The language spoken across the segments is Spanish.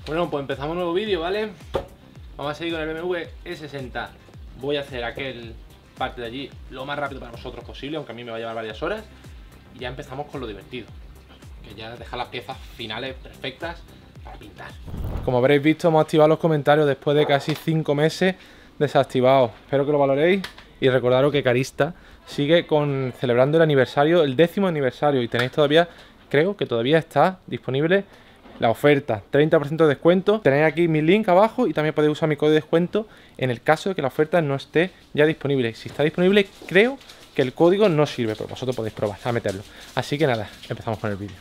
Bueno, pues empezamos un nuevo vídeo, ¿vale? Vamos a seguir con el BMW E60. Voy a hacer aquel parte de allí lo más rápido para vosotros posible, aunque a mí me va a llevar varias horas. Y ya empezamos con lo divertido, que ya deja las piezas finales perfectas para pintar. Como habréis visto, hemos activado los comentarios después de casi 5 meses desactivados. Espero que lo valoréis y recordaros que Carista sigue celebrando el aniversario, el 10º aniversario, y tenéis todavía, creo que todavía está disponible la oferta, 30% de descuento. Tenéis aquí mi link abajo y también podéis usar mi código de descuento en el caso de que la oferta no esté ya disponible. Si está disponible, creo que el código no sirve, pero vosotros podéis probar a meterlo. Así que nada, empezamos con el vídeo.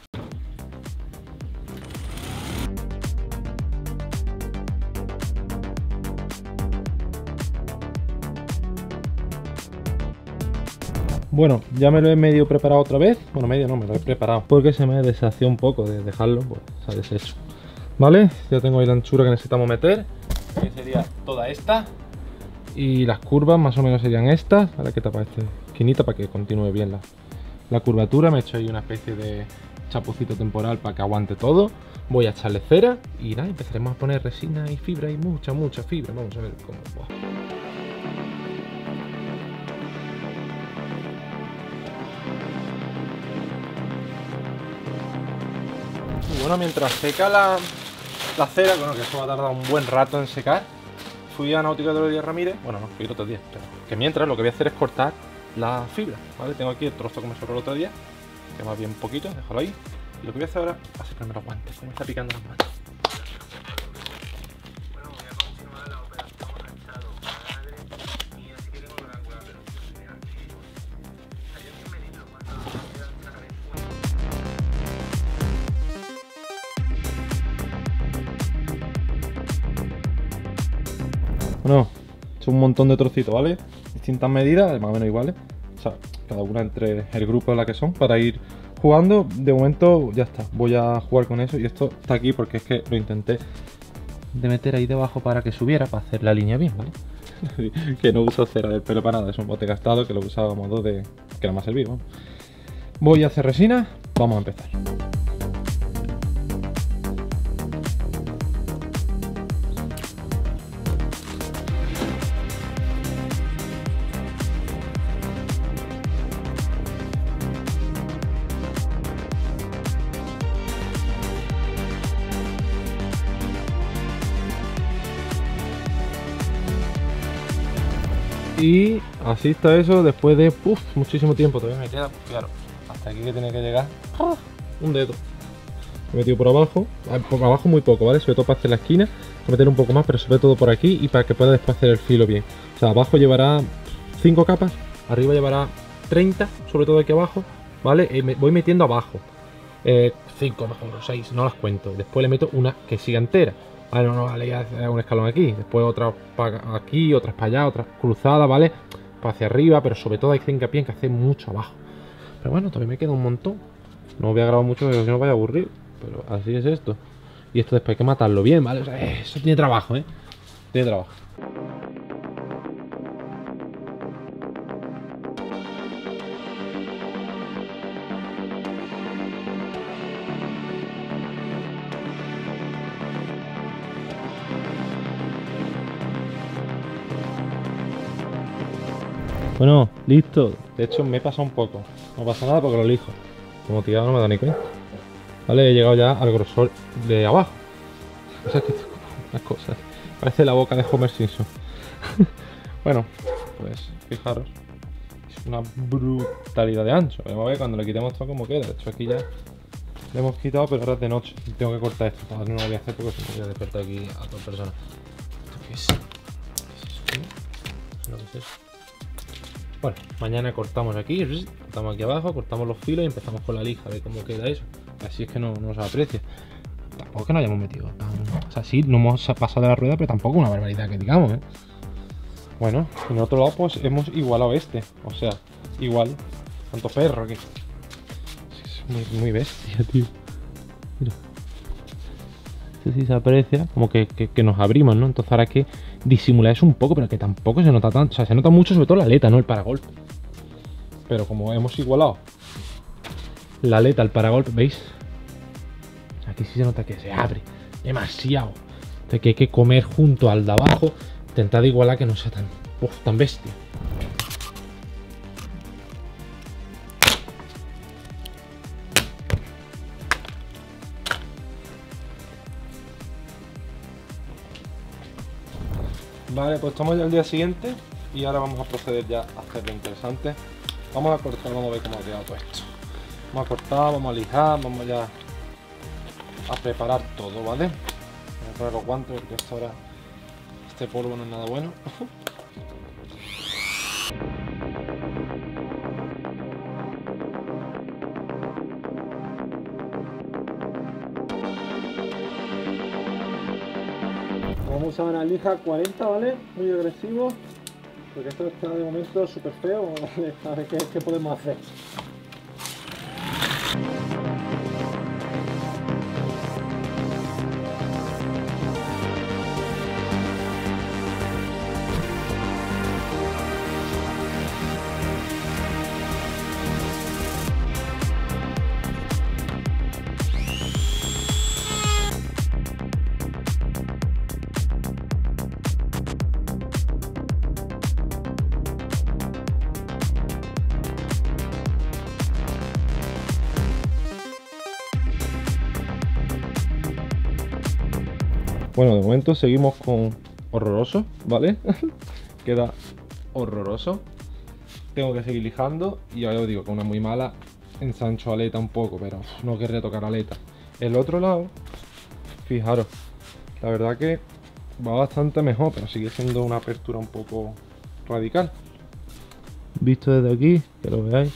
Bueno, ya me lo he medio preparado otra vez. Bueno, medio no, me lo he preparado porque se me deshació un poco de dejarlo, pues se ha deshecho. Vale, ya tengo ahí la anchura que necesitamos meter, que sería toda esta. Y las curvas más o menos serían estas. Ahora que tapa esta esquinita para que continúe bien la curvatura. Me he hecho ahí una especie de chapucito temporal para que aguante todo. Voy a echarle cera y nada, empezaremos a poner resina y fibra y mucha fibra. Vamos a ver cómo va. Bueno, mientras seca la cera, bueno, que eso va a tardar un buen rato en secar, fui a Náutica de Díaz Ramírez, bueno, no, fui el otro día, pero que mientras lo que voy a hacer es cortar la fibra, ¿vale? Tengo aquí el trozo que me sobró el otro día, que más bien poquito, déjalo ahí, y lo que voy a hacer ahora es sacarme los guantes, que me está picando las manos. Bueno, he hecho un montón de trocitos, ¿vale? Distintas medidas, más o menos iguales. O sea, cada una entre el grupo en la que son, para ir jugando. De momento ya está, voy a jugar con eso. Y esto está aquí porque es que lo intenté de meter ahí debajo para que subiera, para hacer la línea bien, ¿vale? Que no uso cera del pelo para nada, es un bote gastado que lo usaba a modo de que era más servir, ¿no? Voy a hacer resina, vamos a empezar. Y así está eso después de muchísimo tiempo. Todavía me queda, claro, hasta aquí que tiene que llegar un dedo. He metido por abajo muy poco, ¿vale? Sobre todo para hacer la esquina, voy a meter un poco más, pero sobre todo por aquí y para que pueda después hacer el filo bien. O sea, abajo llevará 5 capas, arriba llevará 30, sobre todo aquí abajo, ¿vale? Voy metiendo abajo 5, mejor, 6, no las cuento. Después le meto una que siga entera. Vale, no, vale, ya un escalón aquí, después otra para aquí, otras para allá, otras cruzadas, ¿vale? Para hacia arriba, pero sobre todo hay que hincapié en que hace mucho abajo. Pero bueno, todavía me queda un montón. No voy a grabar mucho porque si no vaya a aburrir, pero así es esto. Y esto después hay que matarlo bien, ¿vale? O sea, eso tiene trabajo, ¿eh? Tiene trabajo. Bueno, listo. De hecho me he pasado un poco. No pasa nada porque lo elijo. Como tirado no me da ni cuenta. Vale, he llegado ya al grosor de abajo. O sea, que las cosas. Parece la boca de Homer Simpson. Bueno, pues fijaros. Es una brutalidad de ancho. Vamos a ver cuando le quitemos todo como queda. De hecho aquí ya le hemos quitado, pero ahora es de noche. Tengo que cortar esto. No lo voy a hacer porque si no voy a despertar aquí a otra persona. ¿Esto qué es? ¿Qué es eso? No sé qué es eso. Bueno, mañana cortamos aquí, cortamos aquí abajo, cortamos los filos y empezamos con la lija, a ver cómo queda eso. Así es que no se aprecia. Tampoco es que no hayamos metido. O sea, sí, no hemos pasado de la rueda, pero tampoco una barbaridad que digamos, ¿eh? Bueno, en el otro lado pues hemos igualado este. O sea, igual. Tanto perro aquí. Es muy bestia, tío. Mira. Este sí se aprecia, como que nos abrimos, ¿no? Entonces ahora hay que disimular eso un poco, pero que tampoco se nota tanto. O sea, se nota mucho sobre todo la aleta, ¿no? El paragolpe. Pero como hemos igualado la aleta al paragolpe, ¿veis? Aquí sí se nota que se abre. demasiado. Entonces que hay que comer junto al de abajo, intentar igualar que no sea tan bestia. Vale, pues estamos ya al día siguiente y ahora vamos a proceder ya a hacer lo interesante. Vamos a cortar, vamos a ver cómo ha quedado todo esto. Vamos a cortar, vamos a lijar, vamos ya a preparar todo, ¿vale? Voy a poner los guantes porque esto ahora, este polvo no es nada bueno. Vamos a usar una lija 40, ¿vale? Muy agresivo, porque esto está de momento súper feo. A ver qué podemos hacer. Bueno, de momento seguimos con horroroso, ¿vale? Queda horroroso. Tengo que seguir lijando y ya os digo que una muy mala, ensancho aleta un poco, pero no querría tocar aleta. El otro lado, fijaros, la verdad que va bastante mejor, pero sigue siendo una apertura un poco radical. Visto desde aquí, que lo veáis,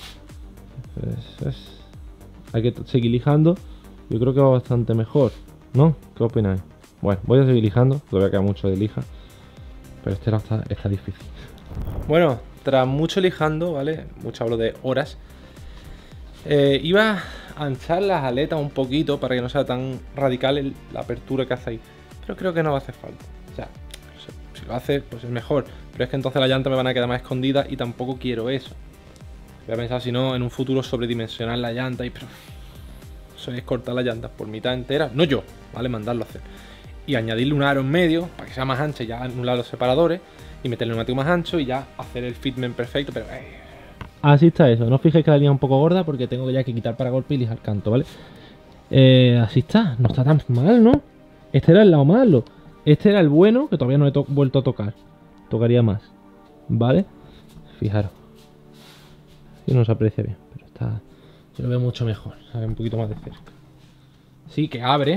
hay que seguir lijando. Yo creo que va bastante mejor, ¿no? ¿Qué opináis? Bueno, voy a seguir lijando, todavía queda mucho de lija, pero este lado está difícil. Bueno, tras mucho lijando, ¿vale? Mucho hablo de horas. Iba a anchar las aletas un poquito para que no sea tan radical la apertura que hace ahí. Pero creo que no va a hacer falta. O sea, si lo hace, pues es mejor. Pero es que entonces las llantas me van a quedar más escondidas y tampoco quiero eso. Voy a pensar, si no, en un futuro sobredimensionar la llanta y... Pero eso es cortar las llantas por mitad entera. No yo, ¿vale? Mandarlo a hacer. Y añadirle un aro en medio para que sea más ancha y ya anular los separadores y meterle un neumático más ancho y ya hacer el fitment perfecto, pero así está eso. No os fijéis que la línea es un poco gorda porque tengo ya que quitar paragolpe y lijar canto, ¿vale? Así está, no está tan mal, ¿no? Este era el lado malo, este era el bueno que todavía no he vuelto a tocar. Tocaría más, ¿vale? Fijaros, aquí no se aprecia bien, pero está, yo lo veo mucho mejor, a ver un poquito más de cerca. Sí que abre,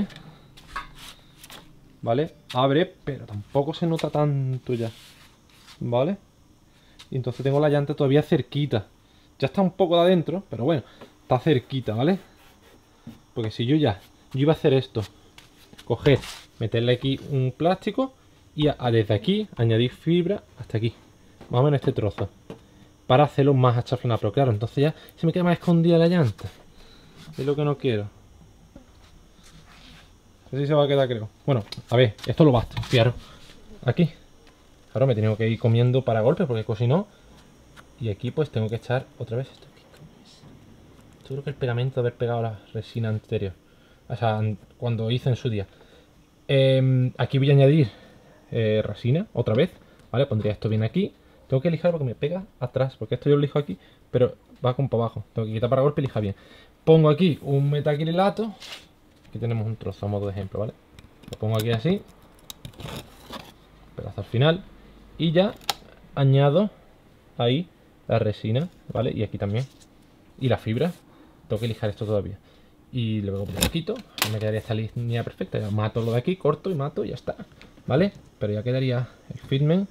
¿vale? Abre, pero tampoco se nota tanto ya, ¿vale? Y entonces tengo la llanta todavía cerquita. Ya está un poco de adentro, pero bueno, está cerquita, ¿vale? Porque si yo iba a hacer esto, coger, meterle aquí un plástico y desde aquí añadir fibra hasta aquí, más o menos este trozo, para hacerlo más achaflonado. Pero claro, entonces ya se me queda más escondida la llanta. Es lo que no quiero. Así se va a quedar, creo. Bueno, a ver, esto lo basta, fijaros. Aquí. Ahora me tengo que ir comiendo para golpes porque si no. Y aquí pues tengo que echar otra vez esto. Yo creo que el pegamento de haber pegado la resina anterior. O sea, cuando hice en su día. Aquí voy a añadir resina otra vez. ¿Vale? Pondría esto bien aquí. Tengo que lijar porque me pega atrás. Porque esto yo lo lijo aquí, pero va con para abajo. Tengo que quitar para golpe y lijar bien. Pongo aquí un metacrilato. Aquí tenemos un trozo a modo de ejemplo, ¿vale? Lo pongo aquí así. Pero hasta el final. Y ya añado ahí la resina, ¿vale? Y aquí también. Y la fibra. Tengo que lijar esto todavía. Y luego un poquito. Me quedaría esta línea perfecta. Ya mato lo de aquí, corto y mato y ya está. ¿Vale? Pero ya quedaría el fitment.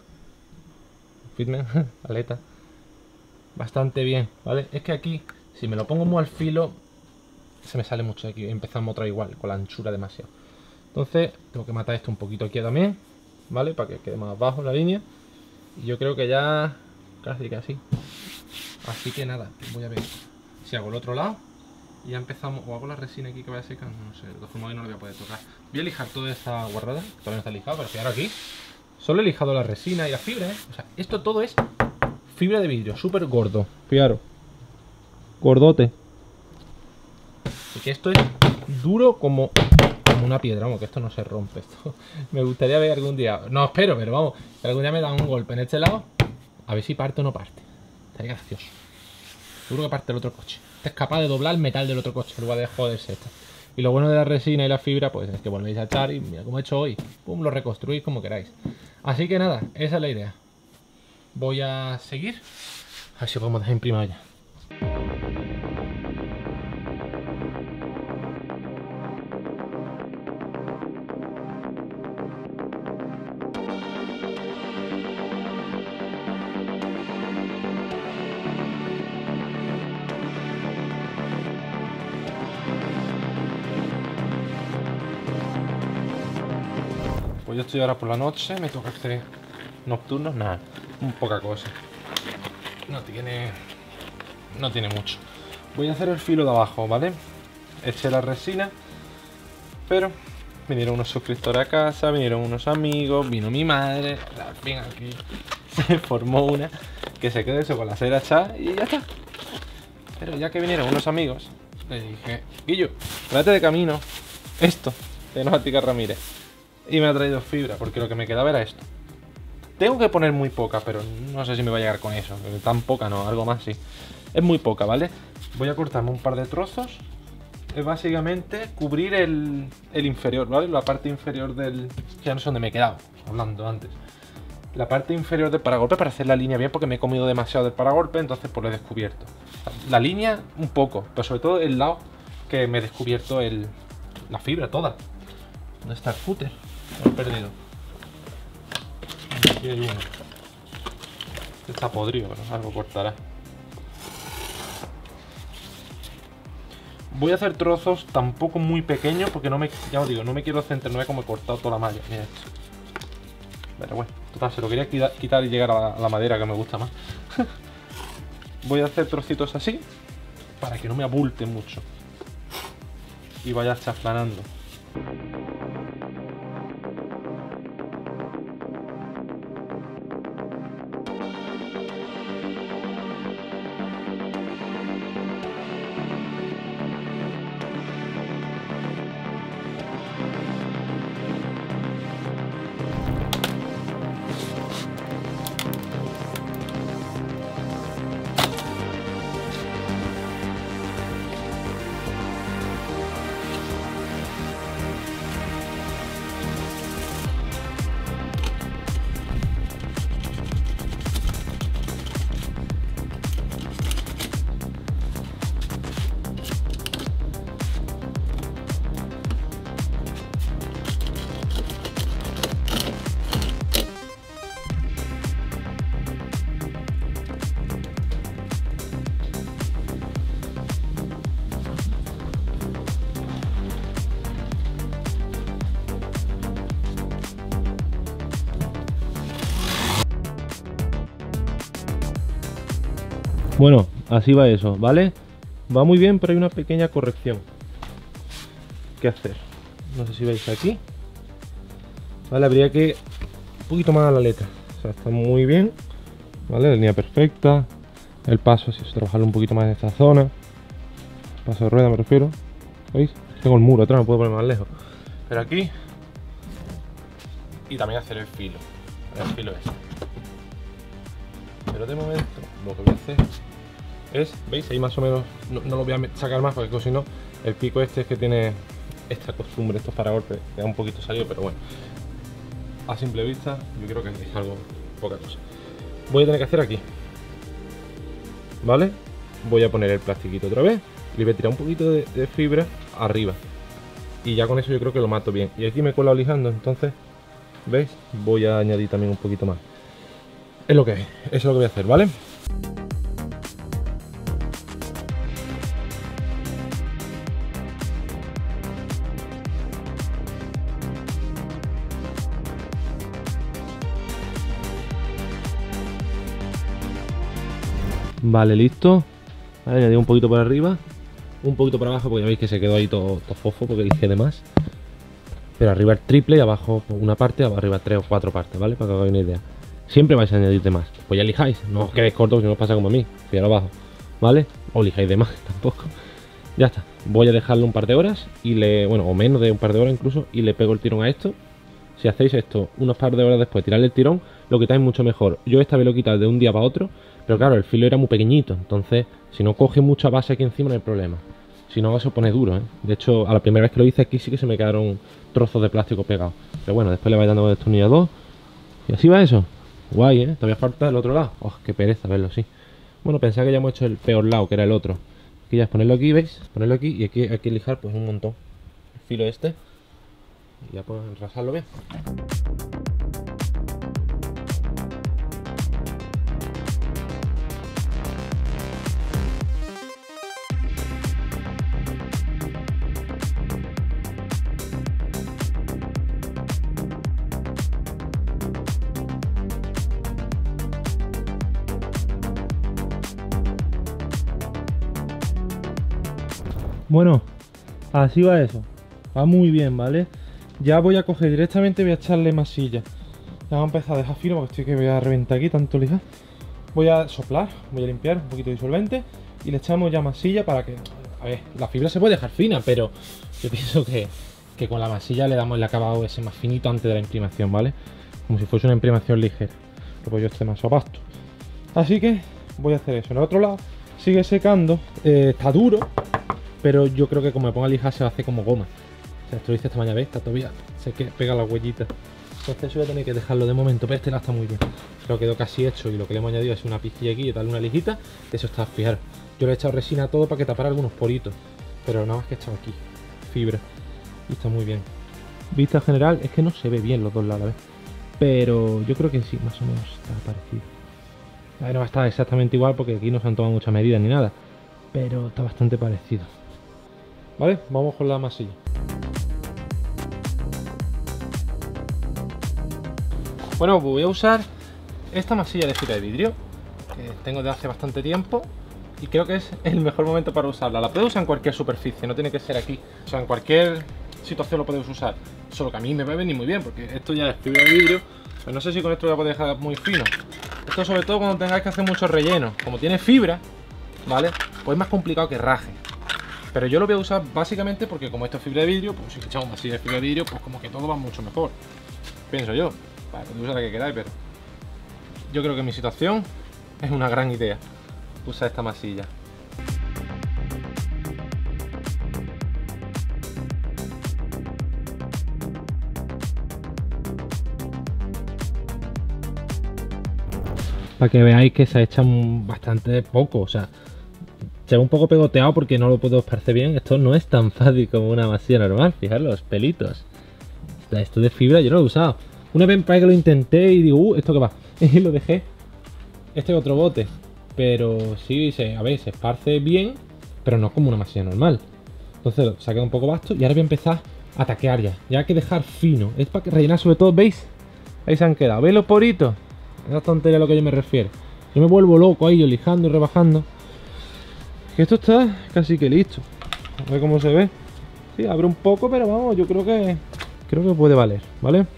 Aleta. Bastante bien, ¿vale? Es que aquí, si me lo pongo muy al filo, se me sale mucho de aquí. Empezamos otra igual, con la anchura demasiado. Entonces, tengo que matar esto un poquito aquí también, ¿vale? Para que quede más bajo la línea. Y yo creo que ya casi. Así que nada, voy a ver si hago el otro lado. Y ya empezamos, o hago la resina aquí que vaya secando, no sé, de todas formas no lo voy a poder tocar. Voy a lijar toda esta guarrada, que todavía no está lijado, pero fijaros aquí. Solo he lijado la resina y la fibra, ¿eh? O sea, esto todo es fibra de vidrio, súper gordo. Fijaros. Gordote. Y que esto es duro como como una piedra, vamos, que esto no se rompe. Esto me gustaría ver algún día, no espero, pero vamos, que algún día me dan un golpe en este lado, a ver si parte o no parte. Estaría gracioso. Seguro que parte el otro coche. Este es capaz de doblar el metal del otro coche, en lugar de joderse esto. Y lo bueno de la resina y la fibra, pues es que volvéis a echar y mira como he hecho hoy. Pum, lo reconstruís como queráis. Así que nada, esa es la idea. Voy a seguir. A ver si podemos dejar imprimado ya. Pues yo estoy ahora por la noche, me toca hacer nocturnos, nada, un poca cosa. No tiene mucho. Voy a hacer el filo de abajo, ¿vale? Eché la resina, pero vinieron unos suscriptores a casa, vinieron unos amigos, vino mi madre, al fin aquí se formó una que se quedó eso con la cera echada y ya está. Pero ya que vinieron unos amigos, le dije, Guillo, tráete de camino esto de Náutica Ramírez. Y me ha traído fibra, porque lo que me quedaba era esto. Tengo que poner muy poca, pero no sé si me va a llegar con eso. Tan poca no, algo más sí. Es muy poca, ¿vale? Voy a cortarme un par de trozos. Es básicamente cubrir el inferior, ¿vale? La parte inferior del... Ya no sé dónde me he quedado, hablando antes. La parte inferior del paragolpe para hacer la línea bien, porque me he comido demasiado del paragolpe, entonces pues lo he descubierto. La línea un poco, pero sobre todo el lado que me he descubierto la fibra toda. ¿Dónde está el cúter? Lo he perdido. Aquí hay uno. Está podrido, pero algo cortará. Voy a hacer trozos tampoco muy pequeños porque no me, ya os digo, no me quiero centrar, no es como he cortado toda la malla. Mira esto. Pero bueno, total, se lo quería quitar y llegar a la madera que me gusta más. Voy a hacer trocitos así para que no me abulte mucho y vaya chaflanando. Bueno, así va eso, ¿vale? Va muy bien, pero hay una pequeña corrección que hacer. No sé si veis aquí. Vale, habría que un poquito más a la letra. O sea, está muy bien, ¿vale? La línea perfecta. El paso, si es trabajarlo un poquito más en esta zona. Paso de rueda me refiero. ¿Veis? Tengo el muro atrás, no puedo poner más lejos. Pero aquí. Y también hacer el filo. El filo es. Pero de momento lo que voy a hacer es, ¿veis? Ahí más o menos, no lo voy a sacar más porque si no, el pico este es que tiene esta costumbre, estos paragolpes, queda un poquito salido, pero bueno, a simple vista yo creo que es algo, poca cosa. Voy a tener que hacer aquí, ¿vale? Voy a poner el plastiquito otra vez, le voy a tirar un poquito de fibra arriba y ya con eso yo creo que lo mato bien. Y aquí me he colado lijando, entonces, ¿veis? Voy a añadir también un poquito más. Es lo que es, eso es lo que voy a hacer, ¿vale? Vale, listo. Vale, añadir un poquito por arriba, un poquito por abajo, porque ya veis que se quedó ahí todo fofo porque hice de más. Pero arriba el triple y abajo una parte, arriba 3 o 4 partes, ¿vale? Para que os hagáis una idea. Siempre vais a añadir de más. Pues ya lijáis, no os quedéis cortos si no os pasa como a mí, fui a lo bajo, ¿vale? O lijáis de más tampoco. Ya está. voy a dejarlo un par de horas y bueno, o menos de un par de horas incluso, y le pego el tirón a esto. Si hacéis esto unos par de horas después, tirarle el tirón, lo quitáis mucho mejor. Yo esta vez lo he quitado de un día para otro, pero claro, el filo era muy pequeñito, entonces si no coge mucha base aquí encima no hay problema. Si no, se pone duro, ¿eh? De hecho, a la primera vez que lo hice aquí sí que se me quedaron trozos de plástico pegados. Pero bueno, después le vais dando con el destornillador y así va eso. Guay, ¿eh? Todavía falta el otro lado. Oh, qué pereza verlo así. Bueno, pensaba que ya hemos hecho el peor lado, que era el otro. Aquí ya es ponerlo aquí, ¿veis? Ponerlo aquí y aquí hay que lijar pues un montón. El filo este. Y ya pues enrasarlo bien. Bueno, así va eso. Va muy bien, ¿vale? Ya voy a coger directamente, voy a echarle masilla. Ya vamos a empezar a dejar filo porque estoy que voy a reventar aquí tanto lijar. Voy a soplar, voy a limpiar un poquito de disolvente y le echamos ya masilla para que... A ver, la fibra se puede dejar fina, pero yo pienso que con la masilla le damos el acabado ese más finito antes de la imprimación, ¿vale? Como si fuese una imprimación ligera. Luego yo esté más a pasto. Así que voy a hacer eso. En el otro lado sigue secando, está duro, pero yo creo que como me ponga a lijar se va a hacer como goma. O sea, esto lo hice esta mañana, ¿ves? Está todavía, se pega las huellitas. Entonces eso voy a tener que dejarlo de momento, pero este lado está muy bien. Lo quedó casi hecho y lo que le hemos añadido es una pizquilla aquí y darle una lijita. Eso está, fijaros. Yo le he echado resina a todo para que tapara algunos poritos, pero nada más que he echado aquí fibra y está muy bien. Vista general es que no se ve bien los dos lados a la vez, pero yo creo que sí, más o menos está parecido. A ver, no va a estar exactamente igual porque aquí no se han tomado muchas medidas ni nada, pero está bastante parecido. Vale, vamos con la masilla. Bueno, voy a usar esta masilla de fibra de vidrio que tengo de hace bastante tiempo y creo que es el mejor momento para usarla. La puedes usar en cualquier superficie, no tiene que ser aquí. O sea, en cualquier situación lo puedes usar. Solo que a mí me va a venir muy bien porque esto ya es fibra de vidrio. Pues no sé si con esto voy a poder dejar muy fino. Esto sobre todo cuando tengáis que hacer muchos rellenos. Como tiene fibra, ¿vale? Pues es más complicado que raje. Pero yo lo voy a usar básicamente porque como esto es fibra de vidrio, pues si echamos masilla de fibra de vidrio, pues como que todo va mucho mejor. Pienso yo. Para que usar la que queráis, pero yo creo que en mi situación es una gran idea usar esta masilla. Para que veáis que se echa bastante poco, o sea, se ve un poco pegoteado porque no lo puedo esparcer bien. Esto no es tan fácil como una masilla normal, fijaros los pelitos. Esto de fibra yo no lo he usado. Una vez para que lo intenté y digo, ¿esto qué va? Y lo dejé. Este es otro bote. Pero sí, a ver, se esparce bien, pero no como una masilla normal. Entonces se ha quedado un poco vasto y ahora voy a empezar a taquear ya. Ya hay que dejar fino. Es para que rellenar sobre todo, ¿veis? Ahí se han quedado. ¿Veis los poritos? Esa tontería a lo que yo me refiero. Yo me vuelvo loco ahí, yo lijando y rebajando. Que esto está casi que listo. A ver cómo se ve. Sí, abre un poco, pero vamos, yo creo que puede valer, ¿vale?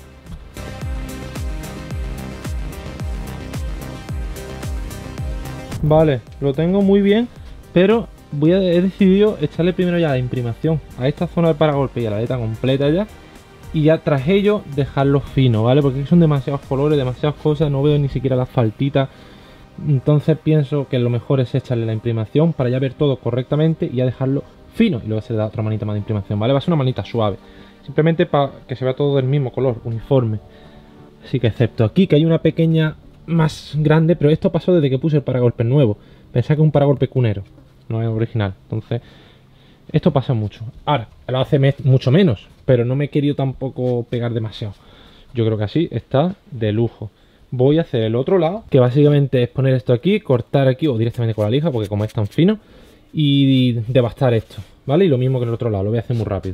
Vale, lo tengo muy bien, pero he decidido echarle primero ya la imprimación a esta zona del paragolpe y a la aleta completa ya. Y ya tras ello dejarlo fino, ¿vale? Porque son demasiados colores, demasiadas cosas, no veo ni siquiera las faltitas. Entonces pienso que lo mejor es echarle la imprimación para ya ver todo correctamente y ya dejarlo fino. Y luego se le da otra manita más de imprimación, ¿vale? Va a ser una manita suave. Simplemente para que se vea todo del mismo color, uniforme. Así que excepto aquí que hay una pequeña más grande, pero esto pasó desde que puse el paragolpe nuevo. Pensaba que es un paragolpe cunero, no es original. Entonces, esto pasa mucho. Ahora, lo hace mucho menos, pero no me he querido tampoco pegar demasiado. Yo creo que así está de lujo. Voy a hacer el otro lado, que básicamente es poner esto aquí, cortar aquí o directamente con la lija, porque como es tan fino, y devastar esto, ¿vale? Y lo mismo que en el otro lado, lo voy a hacer muy rápido.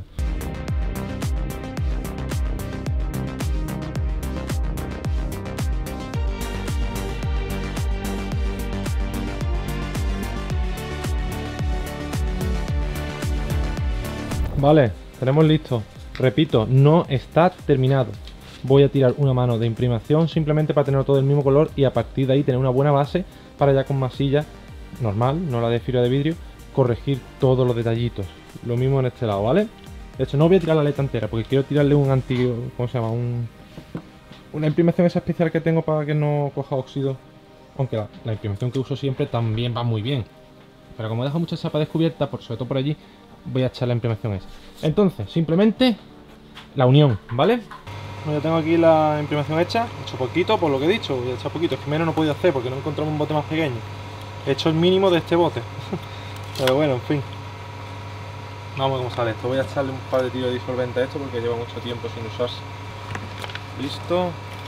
Vale, tenemos listo. Repito, no está terminado. Voy a tirar una mano de imprimación simplemente para tener todo el mismo color y a partir de ahí tener una buena base para ya con masilla normal, no la de fibra de vidrio, corregir todos los detallitos. Lo mismo en este lado, ¿vale? De hecho, no voy a tirar la aleta entera porque quiero tirarle un ¿cómo se llama? Una imprimación esa especial que tengo para que no coja óxido. Aunque la imprimación que uso siempre también va muy bien. Pero como dejo mucha chapa descubierta, sobre todo por allí, voy a echar la imprimación esa. Entonces, simplemente la unión, ¿vale? Bueno, ya tengo aquí la imprimación hecha. He hecho poquito, por lo que he dicho. Voy a echar poquito. Es que menos no he podido hacer porque no encontramos un bote más pequeño. He hecho el mínimo de este bote. Pero bueno, en fin. Vamos a ver cómo sale esto. Voy a echarle un par de tiros de disolvente a esto porque lleva mucho tiempo sin usarse. Listo.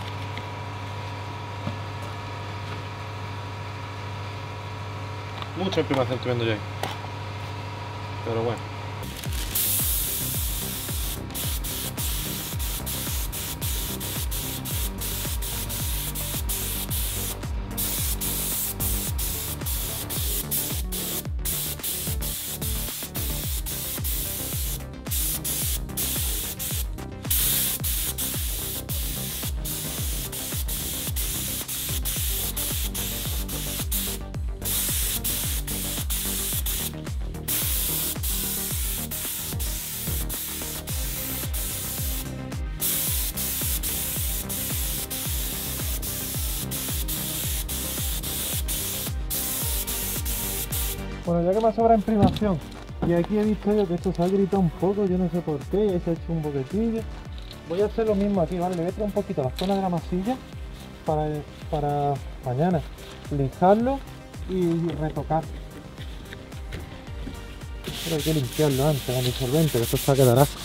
Mucha imprimación estoy viendo yo ahí. Pero bueno. Bueno, ya que me sobra imprimación, y aquí he visto yo que esto se ha gritado un poco, yo no sé por qué, y se ha hecho un boquetillo. Voy a hacer lo mismo aquí, ¿vale? Le voy a traer un poquito la zona de la masilla para mañana lijarlo y retocar. Pero hay que limpiarlo antes con disolvente, que esto se va a quedar asco.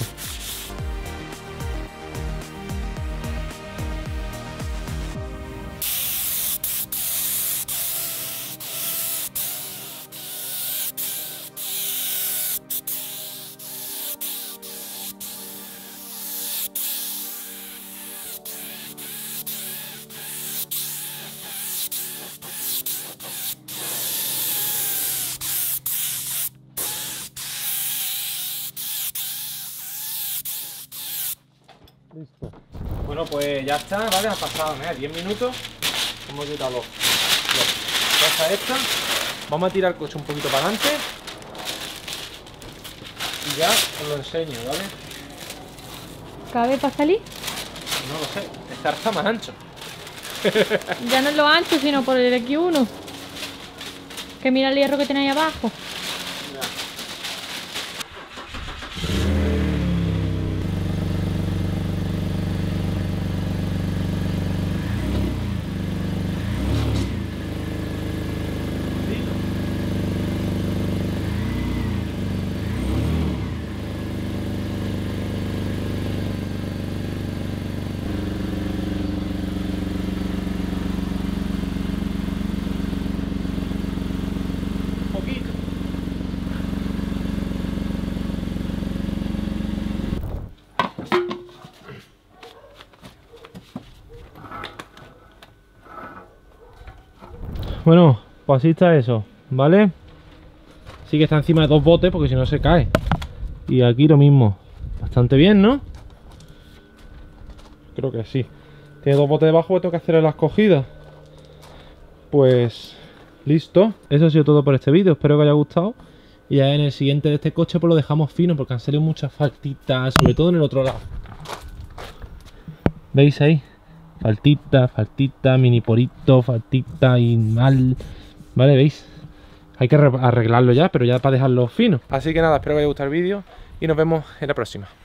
Listo. Bueno, pues ya está, ¿vale? Ha pasado, mira, 10 minutos. Hemos quitado los cosas estas. Vamos a tirar el coche un poquito para adelante. Y ya os lo enseño, ¿vale? ¿Cabe para salir? No lo sé, está más ancho. Ya no es lo ancho, sino por el X1. Que mira el hierro que tiene ahí abajo. Bueno, pues así está eso, ¿vale? Sí que está encima de dos botes porque si no se cae. Y aquí lo mismo. Bastante bien, ¿no? Creo que sí. Tiene dos botes debajo, pues tengo que hacer las cogidas. Pues listo. Eso ha sido todo por este vídeo. Espero que os haya gustado. Y ya en el siguiente de este coche pues lo dejamos fino porque han salido muchas faltitas, sobre todo en el otro lado. ¿Veis ahí? Faltita, mini porito, faltita y mal. ¿Vale? ¿Veis? Hay que arreglarlo ya, pero ya para dejarlo fino. Así que nada, espero que os haya gustado el vídeo y nos vemos en la próxima.